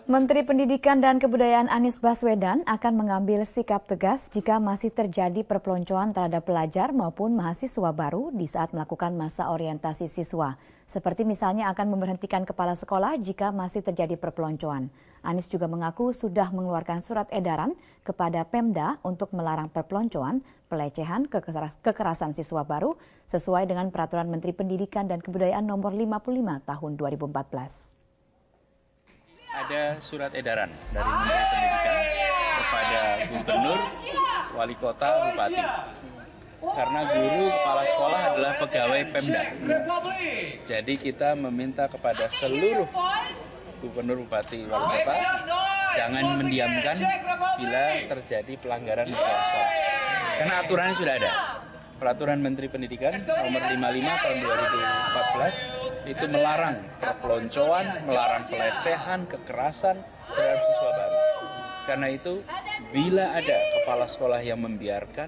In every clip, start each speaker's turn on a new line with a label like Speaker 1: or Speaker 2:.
Speaker 1: Menteri Pendidikan dan Kebudayaan Anies Baswedan akan mengambil sikap tegas jika masih terjadi perpeloncoan terhadap pelajar maupun mahasiswa baru di saat melakukan masa orientasi siswa. Seperti misalnya akan memberhentikan kepala sekolah jika masih terjadi perpeloncoan. Anies juga mengaku sudah mengeluarkan surat edaran kepada Pemda untuk melarang perpeloncoan, pelecehan, kekerasan siswa baru sesuai dengan Peraturan Menteri Pendidikan dan Kebudayaan Nomor 55 Tahun 2014.
Speaker 2: Ada surat edaran dari Menteri Pendidikan kepada Gubernur, Wali Kota, Bupati. Karena guru, kepala sekolah adalah pegawai Pemda. Jadi kita meminta kepada seluruh Gubernur, Bupati, Wali Kota jangan mendiamkan bila terjadi pelanggaran di sekolah-sekolah. Karena aturannya sudah ada. Peraturan Menteri Pendidikan Nomor 55 Tahun 2014 itu melarang perpeloncoan, melarang pelecehan, kekerasan terhadap siswa baru. Karena itu, bila ada kepala sekolah yang membiarkan,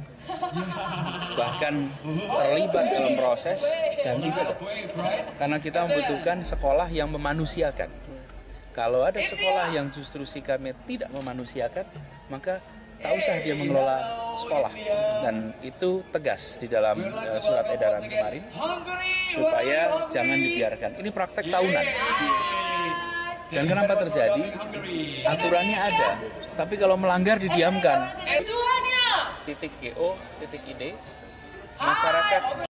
Speaker 2: bahkan terlibat dalam proses, ganti saja. Karena kita membutuhkan sekolah yang memanusiakan. Kalau ada sekolah yang justru sikapnya tidak memanusiakan, maka tak usah dia mengelola sekolah. Dan itu tegas di dalam surat edaran kemarin, supaya jangan dibiarkan. Ini praktek tahunan. Dan kenapa terjadi? Aturannya ada, tapi kalau melanggar didiamkan. .go, .id, masyarakat